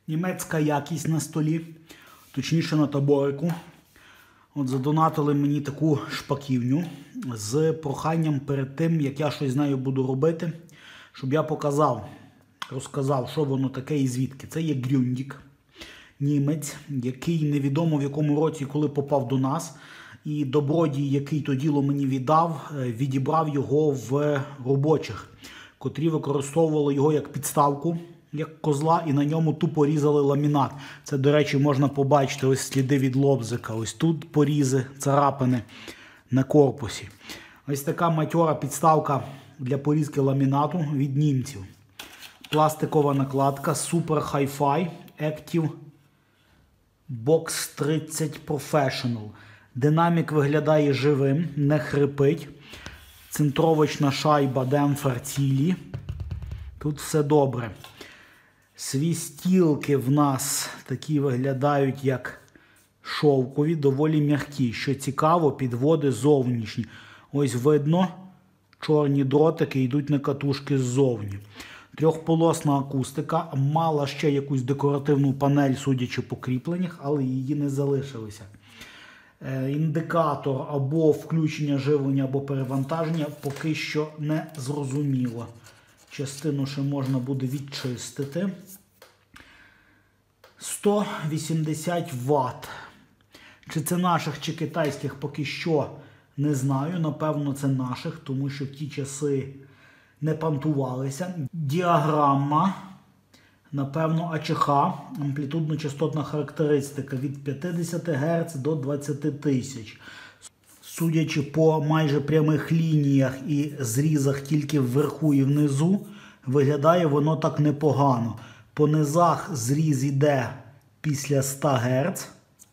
Німецька якість на столі, точніше на таборику. От задонатили мені таку шпаківню з проханням перед тим, як я щось з нею буду робити, щоб я розказав, що воно таке і звідки. Це є Грюндік, німець, який невідомо в якому році, коли попав до нас. І добродій, який то діло мені віддав, відібрав його в робочих, котрі використовували його як підставку, як козла, і на ньому тупо різали ламінат. Це, до речі, можна побачити ось сліди від лобзика. Ось тут порізи, царапини на корпусі. Ось така матьора підставка для порізки ламінату від німців. Пластикова накладка Super Hi-Fi Active Box 30 Professional. Динамік виглядає живим, не хрипить. Центровочна шайба, демпфер цілі. Тут все добре. Свістілки в нас такі виглядають, як шовкові, доволі м'які. Що цікаво, підводи зовнішні. Ось видно, чорні дротики йдуть на катушки ззовні. Трьохполосна акустика. Мала ще якусь декоративну панель, судячи по кріпленнях, але її не залишилося. Індикатор або включення живлення, або перевантаження поки що не зрозуміло. Частину ще можна буде відчистити. 180 Вт. Чи це наших, чи китайських, поки що не знаю. Напевно, це наших, тому що в ті часи не пантувалися. Діаграма. Напевно, АЧХ, амплітудно-частотна характеристика від 50 Гц до 20 тисяч. Судячи по майже прямих лініях і зрізах тільки вверху і внизу, виглядає воно так непогано. По низах зріз іде після 100 Гц,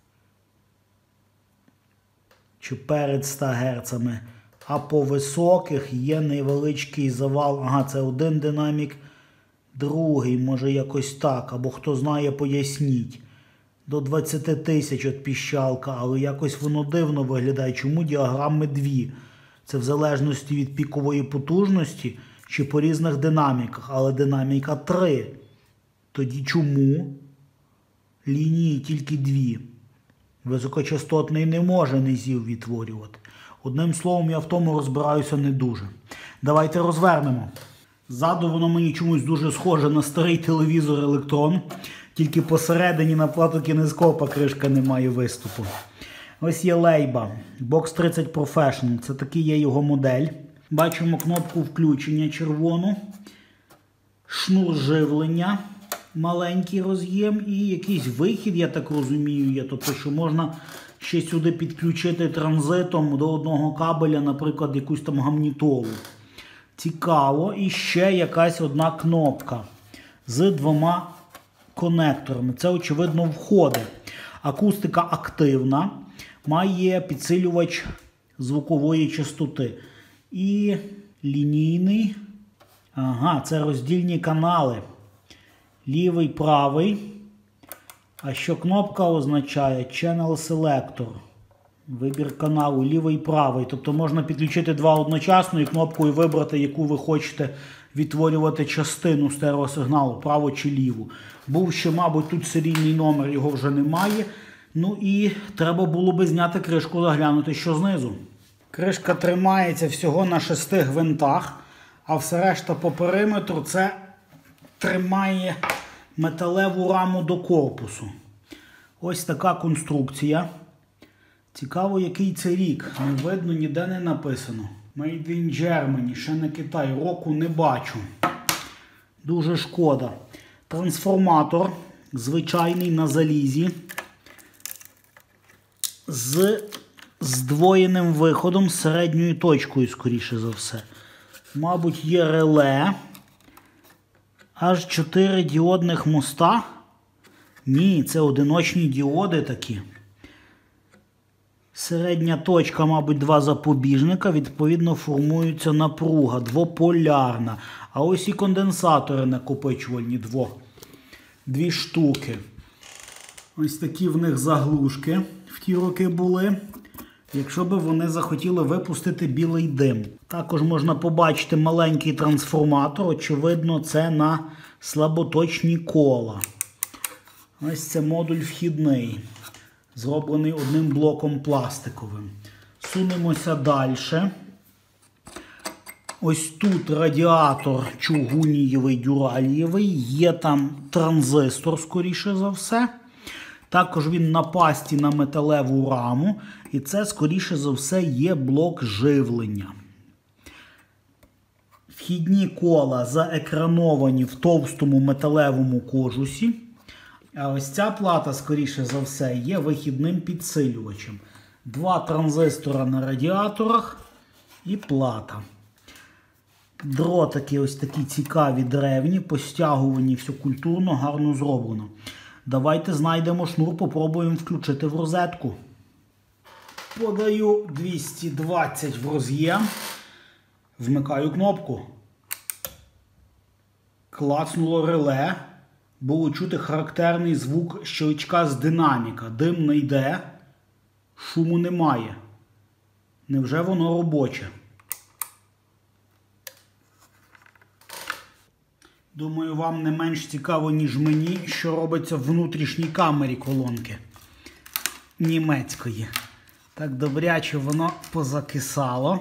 чи перед 100 Гц, а по високих є невеличкий завал. Ага, це один динамік. Другий, може якось так, або хто знає, поясніть. До 20 тисяч от піщалка, але якось воно дивно виглядає. Чому діаграми дві? Це в залежності від пікової потужності чи по різних динаміках, але динаміка 3. Тоді чому лінії тільки дві? Високочастотний не може низів відтворювати. Одним словом, я в тому розбираюся не дуже. Давайте розвернемо. Ззаду воно мені чомусь дуже схоже на старий телевізор Електрон, тільки посередині на плату кінескопа кришка не має виступу. Ось є лейба, Box 30 Professional, це такий є його модель. Бачимо кнопку включення червону, шнур живлення, маленький роз'єм і якийсь вихід, я так розумію, є. Тобто, що можна ще сюди підключити транзитом до одного кабеля, наприклад, якусь там гамнітолу. Цікаво. І ще якась одна кнопка з двома конекторами. Це, очевидно, входи. Акустика активна, має підсилювач звукової частоти. І лінійний. Ага, це роздільні канали. Лівий, правий. А що кнопка означає? Channel Selector. Вибір каналу лівий і правий. Тобто можна підключити два одночасно і кнопкою вибрати, яку ви хочете відтворювати частину стереосигналу, праву чи ліву. Був ще, мабуть, тут серійний номер, його вже немає. Ну і треба було би зняти кришку, заглянути, що знизу. Кришка тримається всього на 6 гвинтах, а все решта по периметру це тримає металеву раму до корпусу. Ось така конструкція. Цікаво, який це рік. Не видно, ніде не написано. Made in Germany, ще не Китай. Року не бачу. Дуже шкода. Трансформатор звичайний на залізі. З здвоєним виходом, з середньою точкою, скоріше за все. Мабуть, є реле. Аж 4 діодних моста. Ні, це одиночні діоди такі. Середня точка, мабуть, 2 запобіжника, відповідно формується напруга, двополярна. А ось і конденсатори накопичувальні, 2 штуки. Ось такі в них заглушки в ті роки були, якщо б вони захотіли випустити білий дим. Також можна побачити маленький трансформатор, очевидно, це на слаботочні кола. Ось це модуль вхідний, зроблений одним блоком пластиковим. Сунемося далі. Ось тут радіатор чугунієвий, дюралієвий, є там транзистор, скоріше за все. Також він на пасті на металеву раму, і це, скоріше за все, є блок живлення. Вхідні кола заекрановані в товстому металевому кожусі. А ось ця плата, скоріше за все, є вихідним підсилювачем. Два транзистора на радіаторах і плата. Дротики ось такі цікаві, древні, постягувані, все культурно, гарно зроблено. Давайте знайдемо шнур, попробуємо включити в розетку. Подаю 220 в роз'єм. Вмикаю кнопку. Клацнуло реле. Було чути характерний звук щелчка з динаміка. Дим не йде, шуму немає. Невже воно робоче? Думаю, вам не менш цікаво, ніж мені, що робиться в внутрішній камері колонки німецької. Так добряче воно позакисало.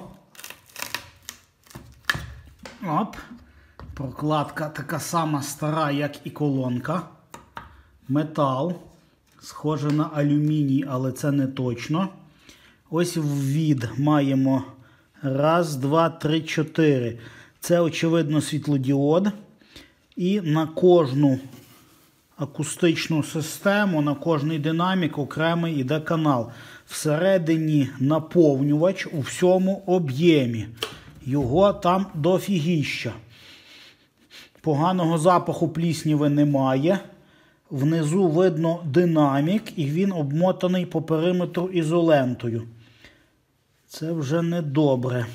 Оп. Прокладка така сама стара, як і колонка. Метал. Схоже на алюміній, але це не точно. Ось ввід маємо 1, 2, 3, 4. Це, очевидно, світлодіод. І на кожну акустичну систему, на кожний динамік окремий іде канал. Всередині наповнювач у всьому об'ємі. Його там дофігіща. Поганого запаху плісніви немає. Внизу видно динамік, і він обмотаний по периметру ізолентою. Це вже не добре.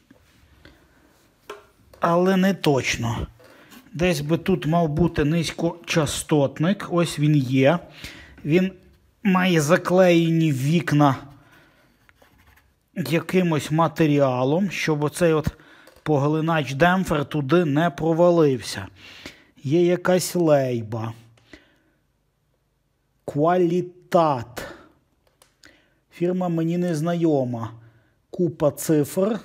Але не точно. Десь би тут мав бути низькочастотник. Ось він є. Він має заклеєні вікна якимось матеріалом, щоб оцей от поглинач-демпфер туди не провалився. Є якась лейба. Квалітат. Фірма мені не знайома. Купа цифр.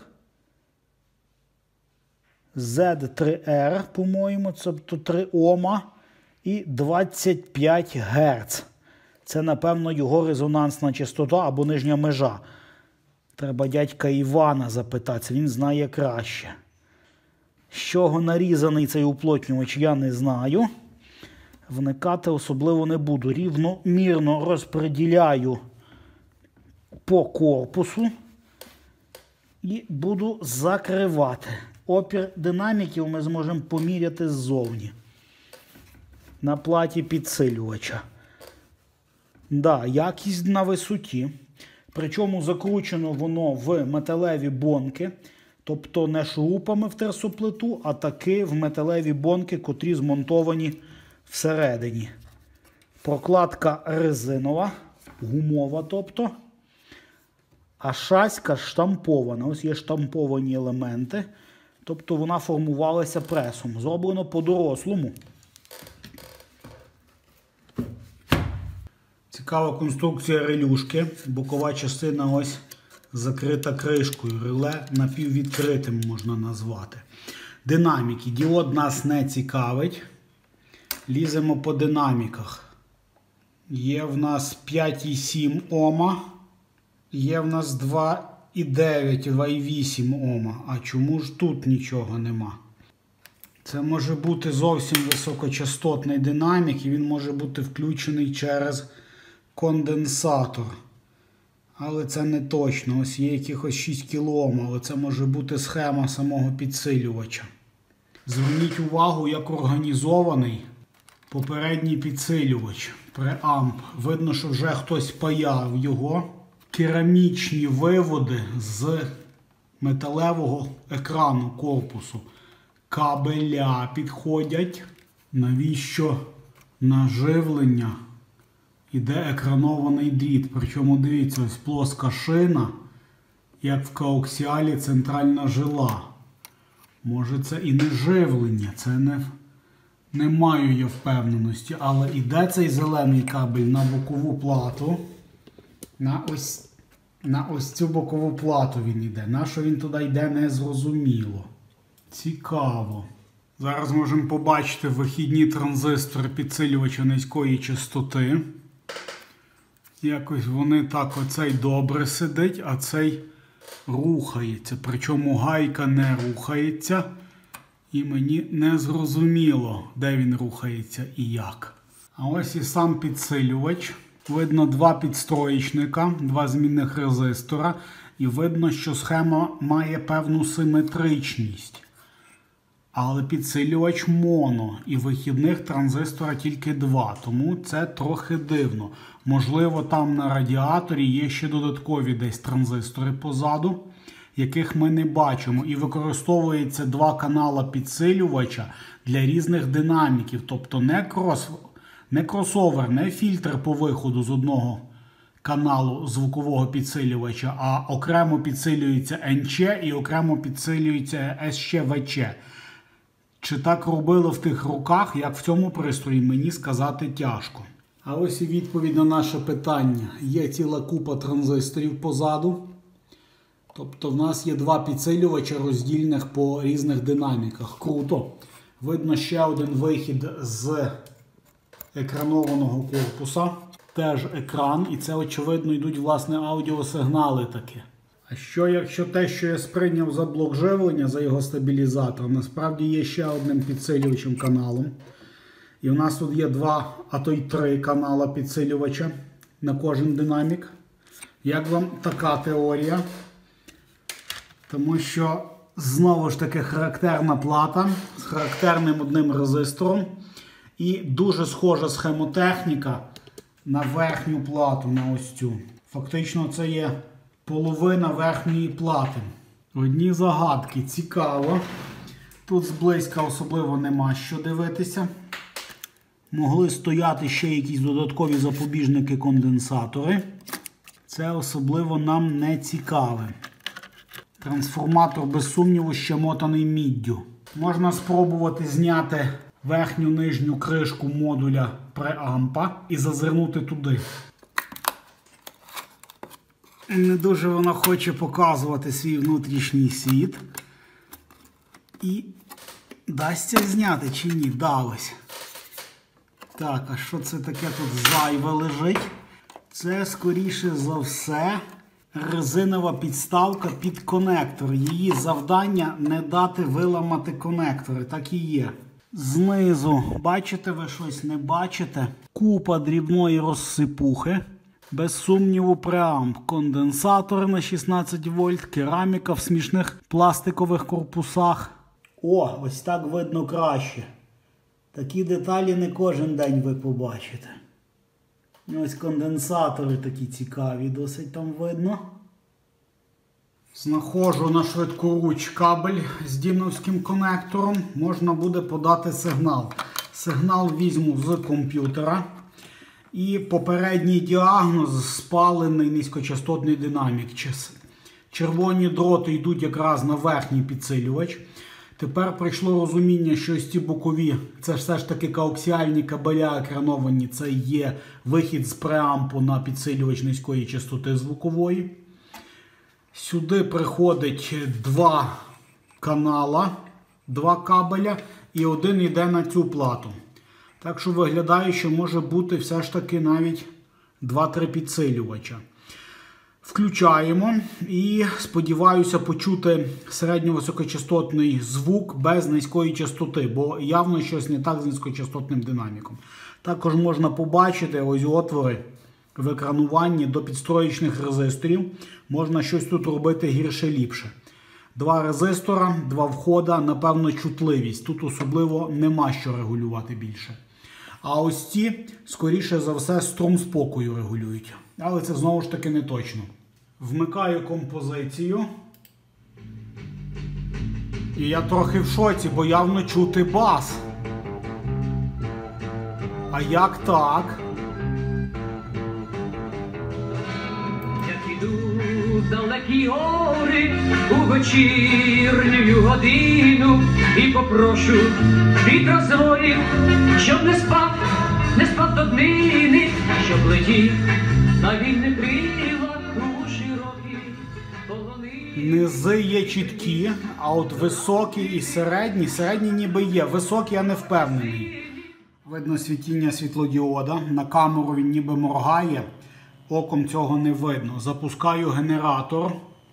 Z3R, по-моєму, тобто 3 Ома і 25 Гц. Це, напевно, його резонансна частота або нижня межа. Треба дядька Івана запитатися, він знає краще. З чого нарізаний цей уплотнювач, я не знаю. Вникати особливо не буду. Рівномірно розподіляю по корпусу і буду закривати. Опір динаміків ми зможемо поміряти ззовні. На платі підсилювача. Да, якість на висоті. Причому закручено воно в металеві бонки. Тобто не шурупами в терсоплиту, а таки в металеві бонки, котрі змонтовані всередині. Прокладка резинова, гумова тобто. А шаська штампована. Ось є штамповані елементи. Тобто вона формувалася пресом. Зроблено по-дорослому. Цікава конструкція релюшки. Бокова частина ось закрита кришкою. Реле напіввідкритим можна назвати. Динаміки. Діод нас не цікавить. Ліземо по динаміках. Є в нас 5,7 Ома. Є в нас 2,9, 2,8 Ома. А чому ж тут нічого нема? Це може бути зовсім високочастотний динамік, і він може бути включений через конденсатор. Але це не точно. Ось є якихось 6 кОм, але це може бути схема самого підсилювача. Зверніть увагу, як організований попередній підсилювач, преамп. Видно, що вже хтось паяв його. Керамічні виводи з металевого екрану корпусу. Кабеля підходять. Навіщо на живлення іде екранований дріт? Причому, дивіться, ось плоска шина, як в коаксіалі центральна жила. Може це і не живлення, це Не маю я впевненості, але іде цей зелений кабель на бокову плату. На ось цю бокову плату він йде. На що він туди йде, не зрозуміло. Цікаво. Зараз можемо побачити вихідні транзистори підсилювача низької частоти. Якось вони так, оцей добре сидить, а цей рухається. Причому гайка не рухається. І мені не зрозуміло, де він рухається і як. А ось і сам підсилювач. Видно два підстроєчника, два змінних резистора. І видно, що схема має певну симетричність. Але підсилювач моно. І вихідних транзистора тільки два. Тому це трохи дивно. Можливо, там на радіаторі є ще додаткові десь транзистори позаду, яких ми не бачимо. І використовується два канала підсилювача для різних динаміків. Тобто не кросовер, не фільтр по виходу з одного каналу звукового підсилювача, а окремо підсилюється НЧ і окремо підсилюється СЧ-ВЧ. Чи так робили в тих руках, як в цьому пристрої, мені сказати тяжко. А ось і відповідь на наше питання. Є ціла купа транзисторів позаду. Тобто в нас є два підсилювача роздільних по різних динаміках. Круто. Видно ще один вихід з екранованого корпуса. Теж екран. І це, очевидно, йдуть, власне, аудіосигнали такі. А що, якщо те, що я сприйняв за блок живлення, за його стабілізатор, насправді є ще одним підсилювачем каналом. І у нас тут є два, а то й три канала підсилювача на кожен динамік. Як вам така теорія? Тому що, знову ж таки, характерна плата з характерним одним резистором. І дуже схожа схемотехніка на верхню плату, на ось цю. Фактично це є половина верхньої плати. Одні загадки. Цікаво. Тут зблизька особливо нема що дивитися. Могли стояти ще якісь додаткові запобіжники-конденсатори. Це особливо нам не цікаве. Трансформатор, без сумніву, ще мотаний міддю. Можна спробувати зняти верхню нижню кришку модуля преампа і зазирнути туди. Не дуже вона хоче показувати свій внутрішній світ. І дасться зняти чи ні? Далось. Так, а що це таке тут зайве лежить? Це, скоріше за все, резинова підставка під конектор. Її завдання не дати виламати конектори. Так і є. Знизу, бачите ви щось, не бачите? Купа дрібної розсипухи. Без сумніву преамп. Конденсатор на 16 вольт, кераміка в смішних пластикових корпусах. О, ось так видно краще. Такі деталі не кожен день ви побачите. Ось конденсатори такі цікаві, досить там видно. Знаходжу на швидкоруч кабель з діновським конектором. Можна буде подати сигнал. Сигнал візьму з комп'ютера. І попередній діагноз – спалений низькочастотний динамік. Червоні дроти йдуть якраз на верхній підсилювач. Тепер прийшло розуміння, що ось ці бокові, це все ж таки коаксіальні кабеля екрановані, це є вихід з преампу на підсилювач низької частоти звукової. Сюди приходить два канала, два кабеля і один йде на цю плату. Так що виглядає, що може бути все ж таки навіть 2-3 підсилювача. Включаємо і сподіваюся почути середньовисокочастотний звук без низької частоти, бо явно щось не так з низькочастотним динаміком. Також можна побачити ось отвори в екрануванні до підстроєчних резисторів. Можна щось тут робити гірше-ліпше. Два резистора, два входа, напевно, чутливість. Тут особливо нема що регулювати більше. А ось ці, скоріше за все, струм спокою регулюють. Але це знову ж таки не точно. Вмикаю композицію. І я трохи в шоці, бо явно чути бас. А як так? Як іду далекі гори у вечірню годину і попрошу вітра зворів, щоб не спав до днини, щоб летів на вільних крилах у широкі полонини. Низи є чіткі, а от високі і середні ніби є. Високі я не впевнений. Видно світіння світлодіода, на камеру він ніби моргає, оком цього не видно. Запускаю генератор.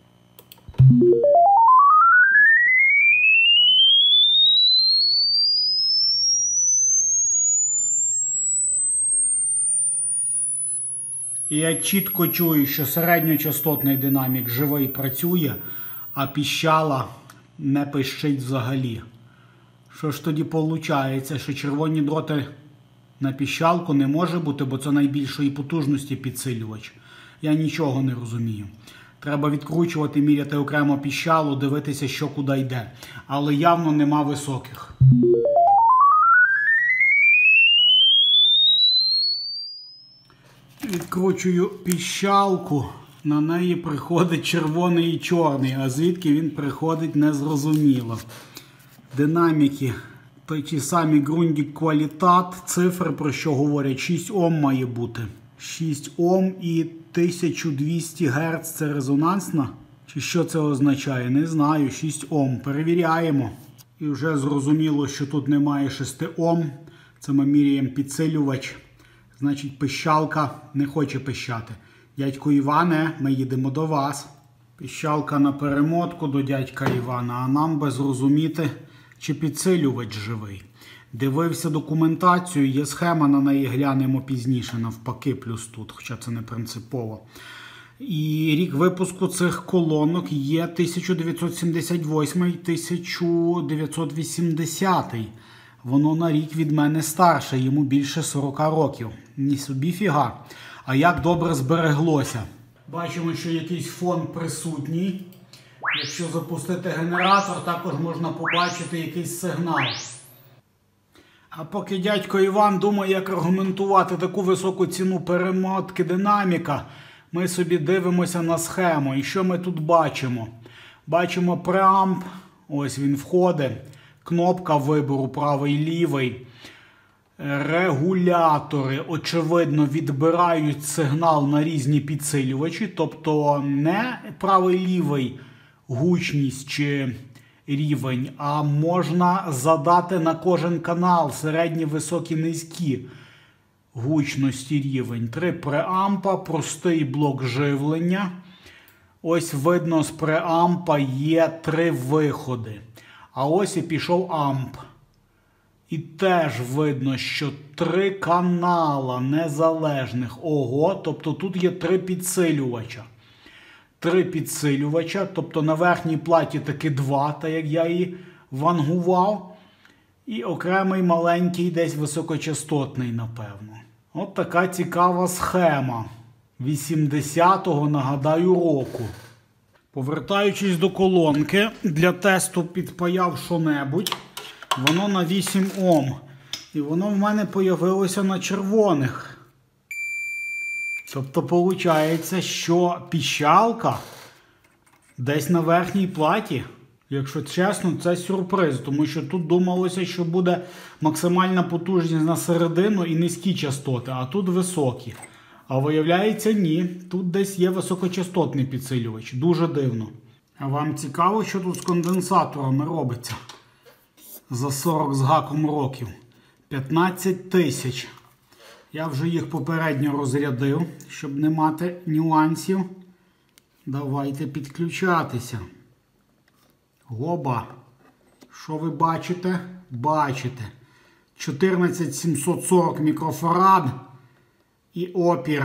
І я чітко чую, що середньочастотний динамік живий працює, а піщала не пищить взагалі. Що ж тоді виходить, що червоні дроти на піщалку не може бути, бо це найбільшої потужності підсилювач? Я нічого не розумію. Треба відкручувати, міряти окремо піщалу, дивитися, що куди йде. Але явно нема високих. Відкручую піщалку, на неї приходить червоний і чорний, а звідки він приходить, незрозуміло. Динаміки, ті самі Grundig Qualitat, цифри про що говорять, 6 Ом має бути. 6 Ом і 1200 Гц це резонансна? Чи що це означає? Не знаю, 6 Ом. Перевіряємо. І вже зрозуміло, що тут немає 6 Ом. Це ми міряємо підсилювач. Значить, пищалка не хоче пищати. Дядько Іване, ми їдемо до вас. Пищалка на перемотку до дядька Івана, а нам би зрозуміти, чи підсилювач живий. Дивився документацію, є схема, на неї глянемо пізніше, навпаки, плюс тут, хоча це не принципово. І рік випуску цих колонок є 1998-1980. Воно на рік від мене старше, йому більше 40 років. Ні собі фіга. А як добре збереглося. Бачимо, що якийсь фон присутній. Якщо запустити генератор, також можна побачити якийсь сигнал. А поки дядько Іван думає, як аргументувати таку високу ціну перемотки динаміка, ми собі дивимося на схему. І що ми тут бачимо? Бачимо преамп, ось він входить, кнопка вибору правий-лівий. Регулятори, очевидно, відбирають сигнал на різні підсилювачі, тобто не правий-лівий гучність чи рівень, а можна задати на кожен канал середні, високі, низькі гучності рівень. 3 преампа, простий блок живлення. Ось видно, з преампа є 3 виходи. А ось і пішов амп. І теж видно, що 3 канала незалежних. Ого, тобто тут є 3 підсилювача. 3 підсилювача, тобто на верхній платі таки 2, так як я її вангував. І окремий маленький десь високочастотний, напевно. От така цікава схема. 80-го, нагадаю, року. Повертаючись до колонки, для тесту підпаяв що-небудь. Воно на 8 Ом. І воно в мене появилося на червоних. Тобто, виходить, що піщалка десь на верхній платі. Якщо чесно, це сюрприз. Тому що тут думалося, що буде максимальна потужність на середину і низькі частоти, а тут високі. А виявляється, ні. Тут десь є високочастотний підсилювач. Дуже дивно. А вам цікаво, що тут з конденсаторами робиться? За 40 з гаком років. 15 тисяч. Я вже їх попередньо розрядив, щоб не мати нюансів. Давайте підключатися. Гоба. Що ви бачите? Бачите. 14740 мікрофарад і опір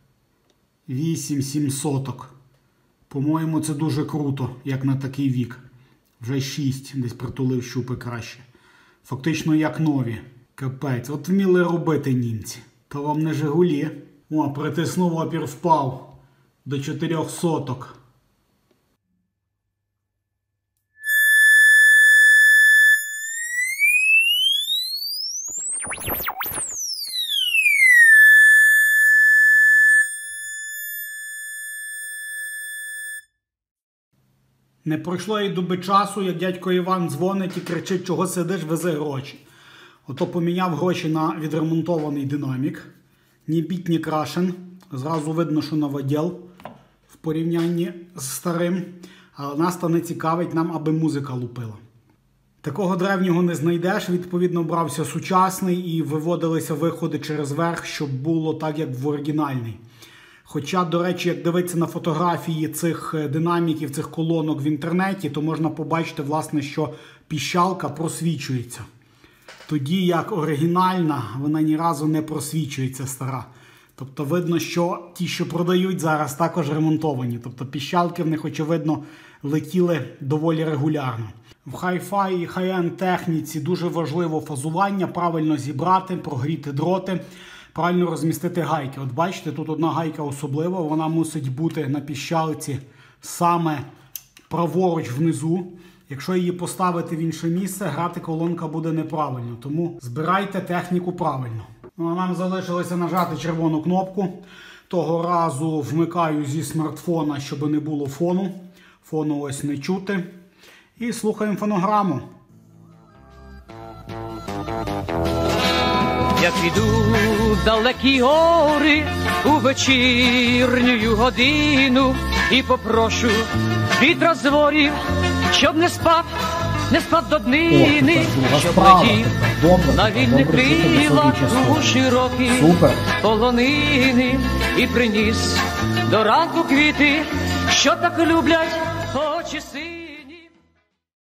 8700. По-моєму, це дуже круто, як на такий вік. Вже 6, десь притулив щупи краще. Фактично як нові. Капець, от вміли робити німці. То вам не Жигулі. О, притиснув, опір впав до 400. Не пройшло й доби часу, як дядько Іван дзвонить і кричить, чого сидиш, вези гроші. Ото поміняв гроші на відремонтований динамік. Ні біть, ні крашен. Зразу видно, що новоділ в порівнянні з старим. Але нас то не цікавить, нам аби музика лупила. Такого древнього не знайдеш, відповідно брався сучасний і виводилися виходи через верх, щоб було так, як в оригінальний. Хоча, до речі, як дивитися на фотографії цих динаміків, цих колонок в інтернеті, то можна побачити, власне, що піщалка просвічується. Тоді, як оригінальна, вона ні разу не просвічується, стара. Тобто видно, що ті, що продають зараз, також ремонтовані. Тобто піщалки в них, очевидно, летіли доволі регулярно. В хай-фай і хай-енд техніці дуже важливо фазування, правильно зібрати, прогріти дроти, правильно розмістити гайки. От бачите, тут одна гайка особлива, вона мусить бути на піщалці саме праворуч внизу. Якщо її поставити в інше місце, грати колонка буде неправильно. Тому збирайте техніку правильно. Ну, а нам залишилося нажати червону кнопку. Того разу вмикаю зі смартфона, щоб не було фону. Фону ось не чути. І слухаємо фонограму. Я піду далекі гори у вечірню годину і попрошу вітра з ворів, щоб не спав до днини, щоб летів на вільних крилах у широкі полонини і приніс до ранку квіти, що так люблять очі сини.